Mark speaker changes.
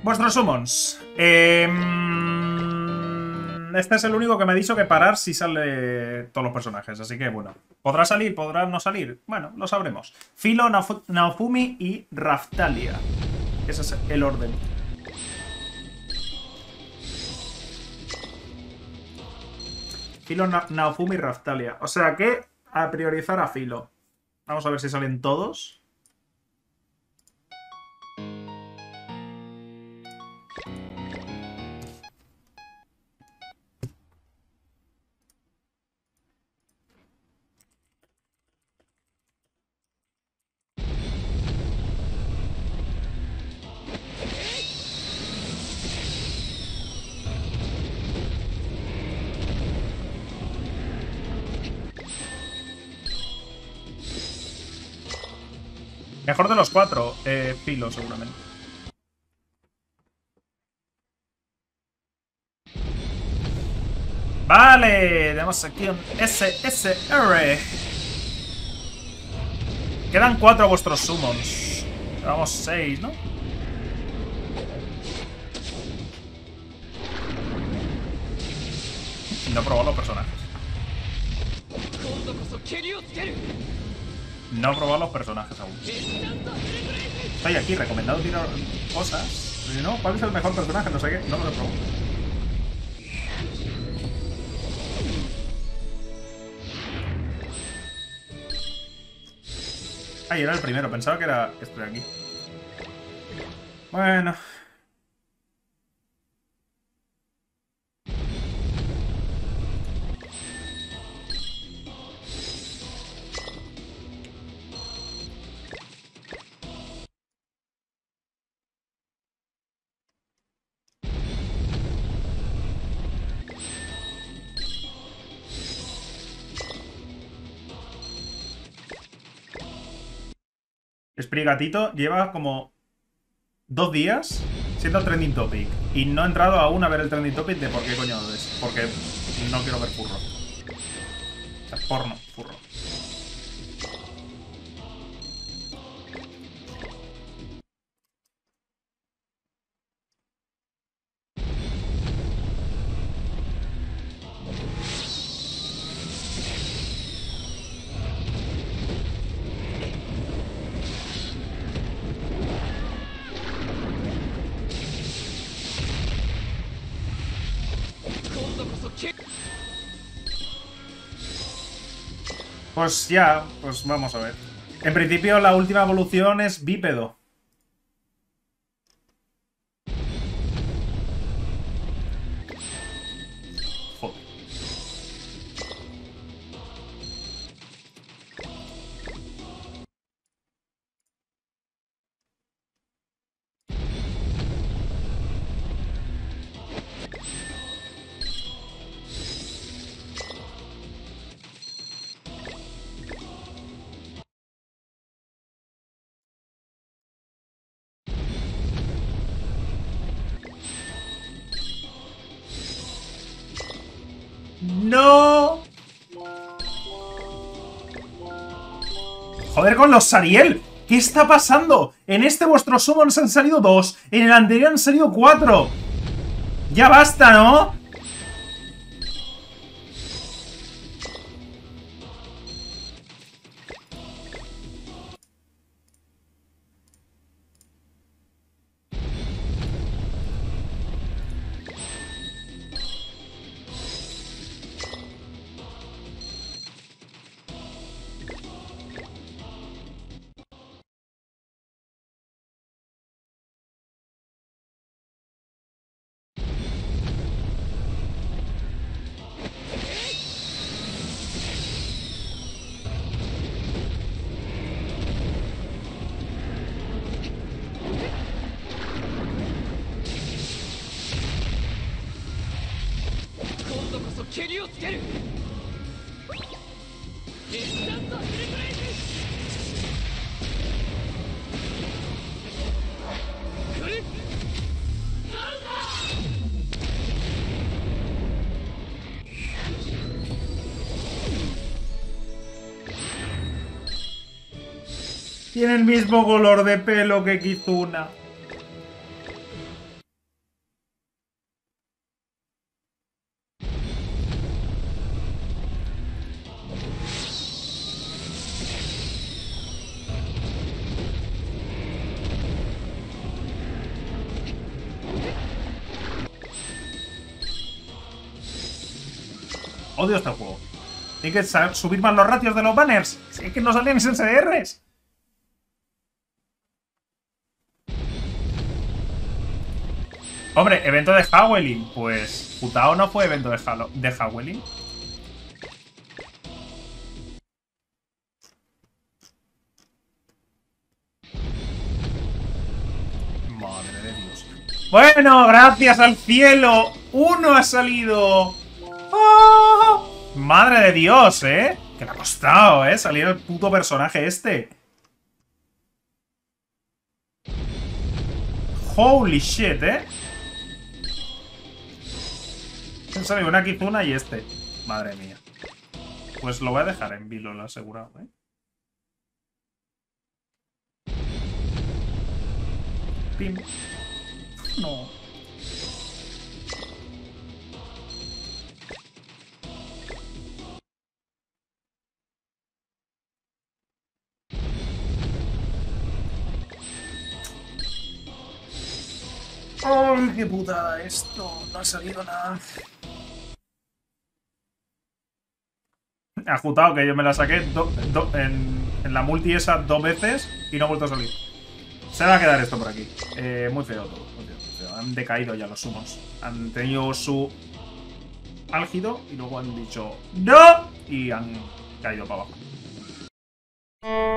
Speaker 1: Vuestros summons. Este es el único que me ha dicho que parar si sale todos los personajes. Así que, bueno. ¿Podrá salir? ¿Podrá no salir? Bueno, lo sabremos. Filo, Naofumi y Raftalia. Ese es el orden. Filo, Naofumi y Raftalia. O sea que a priorizar a Filo. Vamos a ver si salen todos. Mejor de los cuatro, Filo, seguramente. Vale, tenemos aquí un SSR. Quedan 4 vuestros summons. Llevamos 6, ¿no? No he probado los personajes. No he probado los personajes aún. Estoy aquí recomendado tirar cosas. Pero no, ¿cuál es el mejor personaje? No sé qué. No me lo he probado. Ay, era el primero. Pensaba que era este de aquí. Bueno. Sprigatito lleva como 2 días siendo trending topic. Y no he entrado aún a ver el trending topic de por qué coño es. Porque no quiero ver furro. O sea, porno, furro. Pues ya, pues vamos a ver. En principio la última evolución es bípedo. Joder. ¡No! Joder con los Sariel. ¿Qué está pasando? En este vuestro summons han salido 2. En el anterior han salido 4. Ya basta, ¿no? Tiene el mismo color de pelo que Kizuna. Odio este juego. Tiene que subir más los ratios de los banners. Si es que no salían SDRs. Hombre, evento de Howling. Pues Futao no fue evento de Howling. Madre de Dios. Bueno, gracias al cielo. Uno ha salido. ¡Oh! Madre de Dios, ¿eh? Que le ha costado, ¿eh? Salir el puto personaje este. Holy shit, ¿eh? Han salido una Kizuna y este. Madre mía. Pues lo voy a dejar en vilo, lo asegurado, ¿eh? Pim. No. ¡Ay, qué putada esto! No ha salido nada. Ajutado, que yo me la saqué en la multi esa 2 veces y no ha vuelto a salir. Se va a quedar esto por aquí. Muy feo todo. Muy feo, muy feo. Han decaído ya los sumos. Han tenido su álgido y luego han dicho ¡no! Y han caído para abajo.